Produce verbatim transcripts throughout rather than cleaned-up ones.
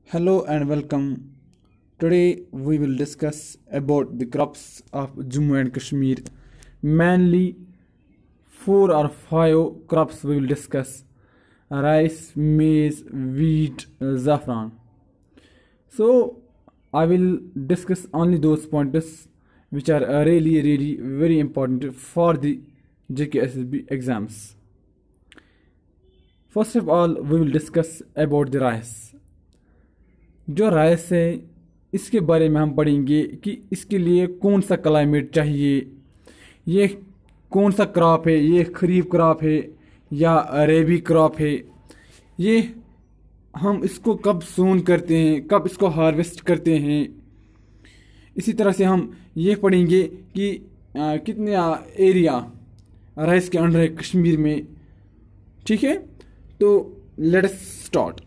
Hello and welcome. Today we will discuss about the crops of Jammu and Kashmir. Mainly four or five crops we will discuss: rice, maize, wheat, uh, saffron. So I will discuss only those pointers which are uh, really really very important for the J K S S B exams. First of all, we will discuss about the rice. जो rice है इसके बारे में हम पढ़ेंगे कि इसके लिए कौन सा क्लाइमेट चाहिए, ये कौन सा क्रॉप है, ये खरीफ क्रॉप है या रबी क्रॉप है, ये हम इसको कब सोन करते हैं, कब इसको हार्वेस्ट करते हैं। इसी तरह से हम ये पढ़ेंगे कि आ, कितने एरिया राइस के अंडर है कश्मीर में। ठीक है, तो let's start.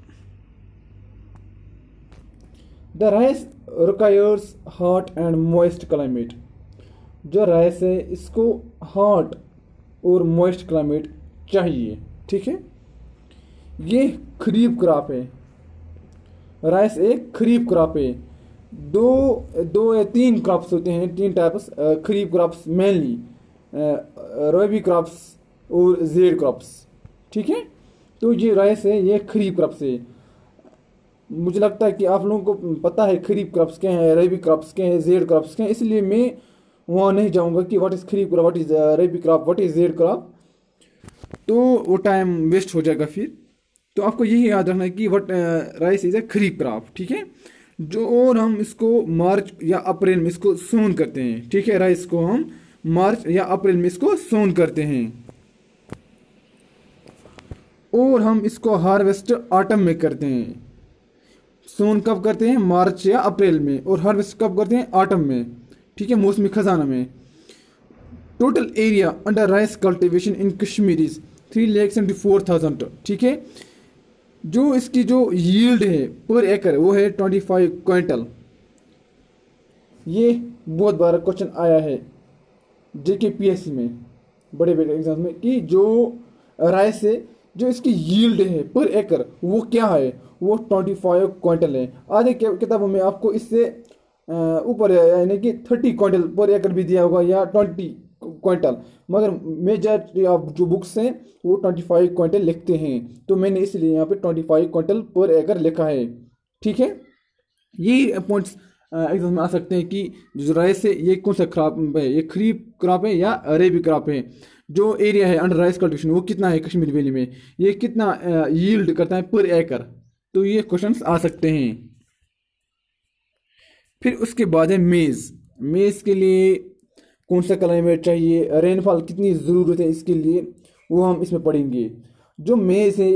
The rice requires hot and moist climate. जो राइस है इसको हॉट और मॉइस्ट क्लाइमेट चाहिए। ठीक है, ये खरीफ क्रॉप है। राइस एक खरीफ क्रॉप है। दो दो या तीन क्रॉप्स होते हैं, तीन types kharif crops mainly, rabi crops और जेड क्रॉप्स। ठीक है, तो ये राइस है, ये खरीफ क्रॉप्स है। मुझे लगता है कि आप लोगों को पता है खरीफ क्रॉप्स क्या हैं, रबी क्रॉप्स क्या हैं, जेड क्रॉप्स क्या हैं, इसलिए मैं वहाँ नहीं जाऊँगा कि what is kharif crop, what is rabi crop, what is zaid crop, तो वो टाइम वेस्ट हो जाएगा फिर। तो आपको यही याद रखना है कि what rice is a kharif crop. ठीक है, जो और हम इसको मार्च या अप्रैल में इसको सोन करते हैं। ठीक है, राइस को हम मार्च या अप्रैल में इसको सोन करते हैं और हम इसको हार्वेस्ट ऑटम में करते हैं। सोन कब करते हैं? मार्च या अप्रैल में। और हार्वेस्ट कब करते हैं? ऑटम में। ठीक है, मौसमी खजाना में। Total area under rice cultivation in Kashmir is three lakh seventy four thousand. ठीक है, जो इसकी जो यील्ड है पर एकड़ वो है ट्वेंटी फाइव क्विंटल। ये बहुत बार क्वेश्चन आया है जेके पीएससी में, बड़े बड़े एग्जाम में, कि जो राइस है जो इसकी यील्ड है पर एकड़ वो क्या है, वो ट्वेंटी फाइव क्विंटल है। आधे किताबों में आपको इससे ऊपर यानी कि थर्टी क्विंटल पर एकड़ भी दिया होगा या ट्वेंटी क्विंटल, मगर मेजॉरिटी ऑफ जो बुक्स हैं वो ट्वेंटी फाइव क्विंटल लिखते हैं, तो मैंने इसलिए यहाँ पे ट्वेंटी फाइव क्विंटल पर एकड़ लिखा है। ठीक है, यही पॉइंट्स एग्जाम में आ सकते हैं कि जो राइस है ये कौन सा क्रॉप है, ये खरीफ क्रॉप है या रबी क्रॉप है। जो एरिया है अंडर राइस कल्टीवेशन वो कितना है कश्मीर वैली में, ये कितना यील्ड करता है पर एकड़, तो ये क्वेश्चंस आ सकते हैं। फिर उसके बाद है मेज़। मेज़ के लिए कौन सा क्लाइमेट चाहिए, रेनफॉल कितनी ज़रूरत है इसके लिए, वो हम इसमें पढ़ेंगे। जो मेज़ है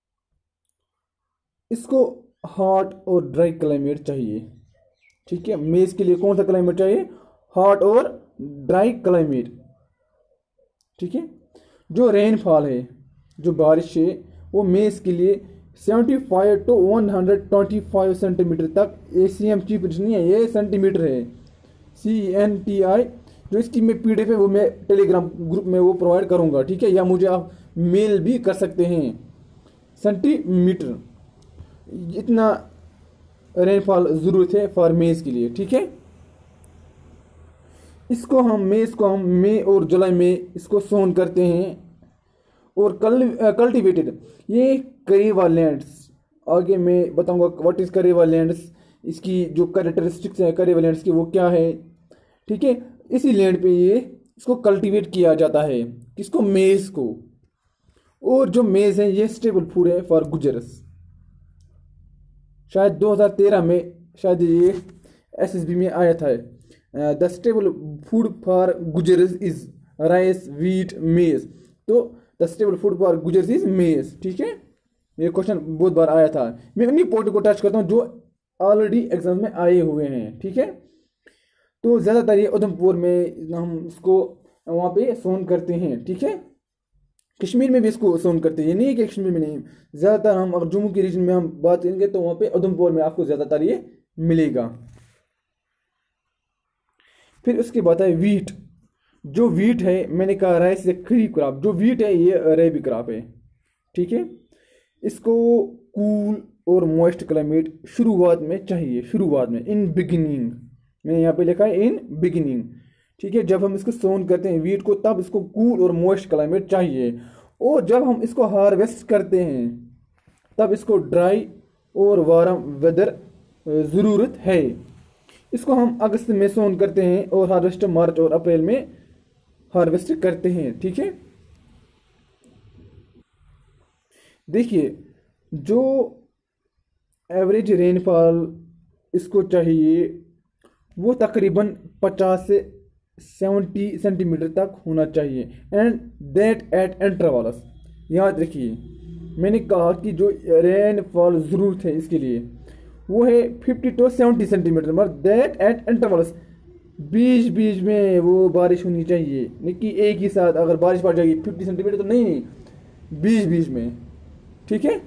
इसको हॉट और ड्राई क्लाइमेट चाहिए। ठीक है, मेज़ के लिए कौन सा क्लाइमेट चाहिए? हॉट और ड्राई क्लाइमेट। ठीक है, जो रेनफॉल है, जो बारिश है, वो मेज़ के लिए seventy five to one hundred twenty five centimetre तक, ए सी एम चीप नहीं है, ये सेंटीमीटर है, सी एन टी आई। जो इसकी मैं पी डी एफ है वो मैं टेलीग्राम ग्रुप में वो प्रोवाइड करूँगा। ठीक है, या मुझे आप मेल भी कर सकते हैं। सेंटीमीटर इतना रेनफॉल ज़रूरत है फॉर मेज़ के लिए। ठीक है, इसको हम मेज़ को हम मई और जुलाई में इसको सोन करते हैं। और कल्टिवेटेड, ये करेवा लैंड्स, आगे मैं बताऊंगा व्हाट इज़ करेवा लैंड्स, इसकी जो कैरेक्टरिस्टिक्स है करेवा लैंड्स की वो क्या है। ठीक है, इसी लैंड पे ये इसको कल्टीवेट किया जाता है, किसको? मेज़ को। और जो मेज़ है ये स्टेबल फूड है फॉर गुजर्स। शायद दो हज़ार तेरह में शायद ये एसएसबी में आया था, the staple food for Gujjars is rice, wheat, maize. तो the staple food for Gujjars is maize. ठीक है, ये क्वेश्चन बहुत बार आया था। मैं उन्हीं पॉइंट को टच करता हूँ जो ऑलरेडी एग्जाम में आए हुए हैं। ठीक है, तो ज़्यादातर ये उधमपुर में हम इसको वहाँ पे सोन करते हैं। ठीक है, कश्मीर में भी इसको सोन करते हैं, ये नहीं है कि कश्मीर में नहीं, ज़्यादातर हम अगर जम्मू के रीजन में हम बात करेंगे तो वहाँ पे उधमपुर में आपको ज़्यादातर ये मिलेगा। फिर उसके बाद है वीट। जो वीट है, मैंने कहा राइस से खरीफ क्रॉप, जो वीट है ये रबी क्रॉप है। ठीक है, इसको कूल और मॉइस्ट क्लाइमेट शुरुआत में चाहिए, शुरुआत में, इन बिगिनिंग। मैंने यहाँ पे लिखा है इन बिगिनिंग। ठीक है, जब हम इसको सोन करते हैं वीट को, तब इसको कूल और मॉइस्ट क्लाइमेट चाहिए। और जब हम इसको हार्वेस्ट करते हैं तब इसको ड्राई और वार्म वेदर ज़रूरत है। इसको हम अगस्त में सोन करते हैं और हार्वेस्ट मार्च और अप्रैल में हार्वेस्ट करते हैं। ठीक है, देखिए जो एवरेज रेनफॉल इसको चाहिए वो तकरीबन पचास से सत्तर सेंटीमीटर तक होना चाहिए, एंड दैट एट इंटरवल्स। याद रखिए मैंने कहा कि जो रेनफॉल ज़रूरत है इसके लिए वो है फिफ्टी टू सेवेंटी सेंटीमीटर, मगर दैट एट इंटरवल्स, बीच बीच में वो बारिश होनी चाहिए, नहीं कि एक ही साथ अगर बारिश पड़ जाएगी फिफ्टी सेंटीमीटर तो नहीं, नहीं बीच बीच में। ठीक है,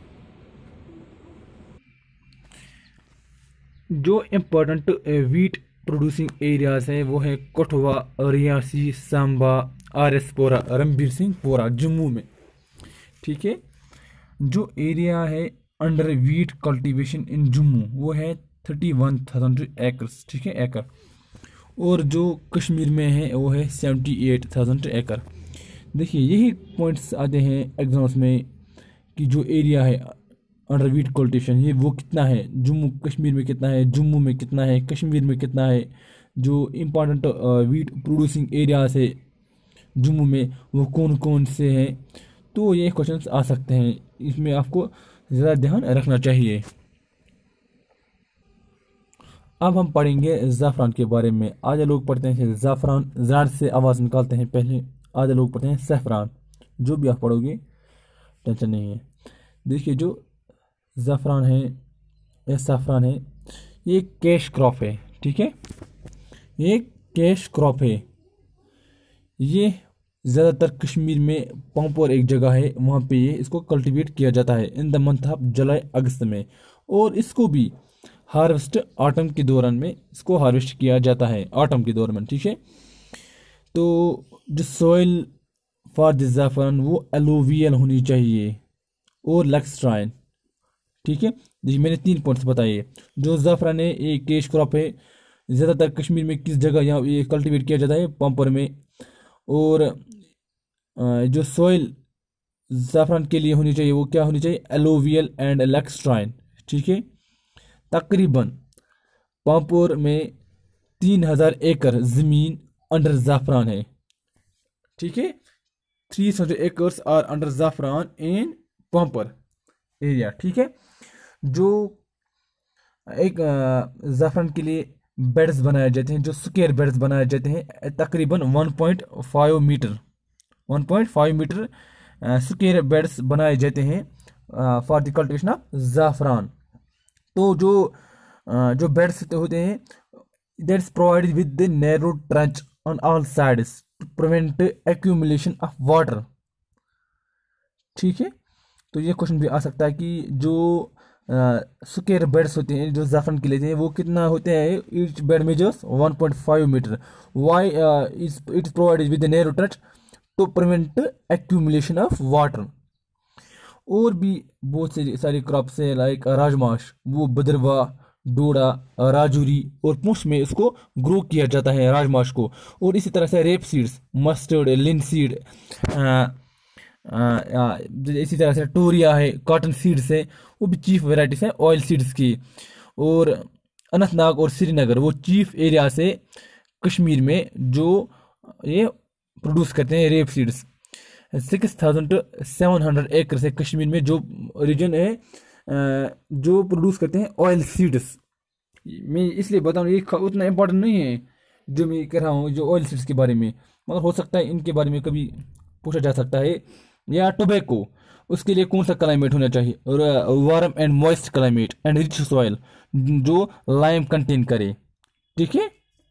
जो इम्पोर्टेंट वीट प्रोड्यूसिंग एरियाज हैं वो है कठुआ, रियासी, सांबा, आर एस पोरा, रणबीर सिंह पोरा जम्मू में। ठीक है, जो एरिया है under wheat cultivation in Jammu वो है थर्टी वन थाउजेंड एकर्स। ठीक है, एकड़। और जो कश्मीर में है वो है सेवेंटी एट थाउजेंड एकड़। देखिए यही पॉइंट्स आते हैं एग्जाम्स में कि जो एरिया है अंडर वीट कल्टीवेशन ये वो कितना है, जम्मू कश्मीर में कितना है, जम्मू में कितना है, कश्मीर में कितना है। जो इम्पोर्टेंट वीट प्रोड्यूसिंग एरियाज है जम्मू में वो कौन कौन से हैं, तो ये क्वेश्चंस आ सकते हैं, इसमें आपको ज़्यादा ध्यान रखना चाहिए। अब हम पढ़ेंगे ज़ाफ़रान के बारे में। आधे लोग पढ़ते हैं ज़ाफ़रान, ज़ार से आवाज़ निकालते हैं पहले, आधे लोग पढ़ते हैं सफ़रान। जो भी आप पढ़ोगे टेंशन नहीं है। देखिए जो ज़ाफ़रान है या सफ़रान है ये कैश क्रॉप है। ठीक है, ये कैश क्रॉप है। ये ज़्यादातर कश्मीर में पंपोर एक जगह है वहाँ पे ये इसको कल्टीवेट किया जाता है in the month of July अगस्त में, और इसको भी हार्वेस्ट ऑटम के दौरान में इसको हार्वेस्ट किया जाता है ऑटम के दौरान। ठीक है, तो जो सॉइल फॉर द ज़ाफ़रान वो एलोवियल होनी चाहिए और लैक्सट्राइन। ठीक है, देखिए मैंने तीन पॉइंट्स बताए। जो ज़ाफ़रान है ये कैश क्रॉप है, ज़्यादातर कश्मीर में किस जगह यहाँ ये कल्टीवेट किया जाता है, पंपर में। और जो सॉइल ज़ाफ़रान के लिए होनी चाहिए वो क्या होनी चाहिए, एलोवियल एंड लैक्सट्राइन। ठीक है, तकरीबन पंपोर में तीन हजार एकड़ ज़मीन अंडर ज़ाफ़रान है। ठीक है, three hundred acres are under ज़ाफ़रान इन पंपर एरिया। ठीक है, जो एक ज़ाफ़रान के लिए बेड्स बनाए जाते हैं, जो स्क्वायर बेड्स बनाए जाते हैं तकरीबन one point five metre one point five metre square beds बनाए जाते हैं फॉर द कल्टीवेशन ऑफ ज़ाफ़रान। तो जो uh, जो बेड्स होते हैं that's provided with the narrow trench on all sides to prevent accumulation of water. ठीक है, तो ये क्वेश्चन भी आ सकता है कि जो स्क्वायर uh, बेड्स होते हैं जो ज़ाफ़रान के लेते हैं वो कितना होते हैं, each bed measures one point five metre. Why it is provided with the narrow trench to prevent accumulation of water. और भी बहुत से सारी क्रॉप्स है लाइक राजमाश, वो बदरवा, डोडा, राजूरी और पुंछ में इसको ग्रो किया जाता है राजमाश को। और इसी तरह से rape seeds, mustard, linseed, इसी तरह से टोरिया है, कॉटन सीड्स है, वो भी चीफ वेराइटीज हैं ऑयल सीड्स की। और अनंतनाग और श्रीनगर वो चीफ एरिया से कश्मीर में जो ये प्रोड्यूस करते हैं rape seeds. Six thousand seven hundred एकड़ से कश्मीर में जो रीजन है जो प्रोड्यूस करते हैं ऑयल सीड्स। मैं इसलिए बताऊँ ये उतना इम्पोर्टेंट नहीं है जो मैं कह रहा हूँ जो ऑयल सीड्स के बारे में, मगर हो सकता है इनके बारे में कभी पूछा जा सकता है। या टोबैको, उसके लिए कौन सा क्लाइमेट होना चाहिए, warm and moist climate and rich soil जो लाइम कंटेन करे। ठीक है,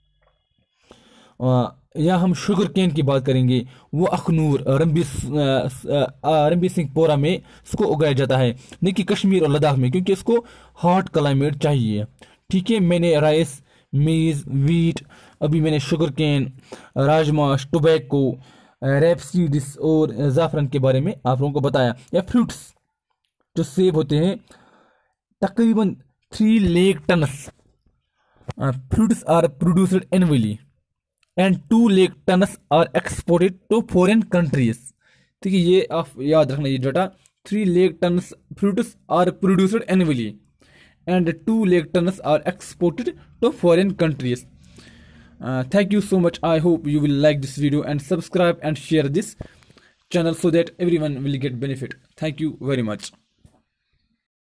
या हम शुगर केन की बात करेंगे, वो अखनूर, रणबीर रणबीर सिंह पोरा में इसको उगाया जाता है, नहीं कि कश्मीर और लद्दाख में, क्योंकि इसको हॉट क्लाइमेट चाहिए। ठीक है, मैंने राइस, मेज, वीट, अभी मैंने sugar cane, rajmash, tobacco, rape seeds और ज़ाफ़रान के बारे में आप लोगों को बताया। या फ्रूट्स, जो सेब होते हैं, तकरीबन three lakh tons fruits are produced annually and two lakh tons are exported to foreign countries। ठीक है, ये आप याद रखना ये डाटा। Three lakh tons fruits are produced annually and two lakh tons are exported to foreign countries। Uh, thank you so much. I hope you will like this video and subscribe and share this channel so that everyone will get benefit. Thank you very much.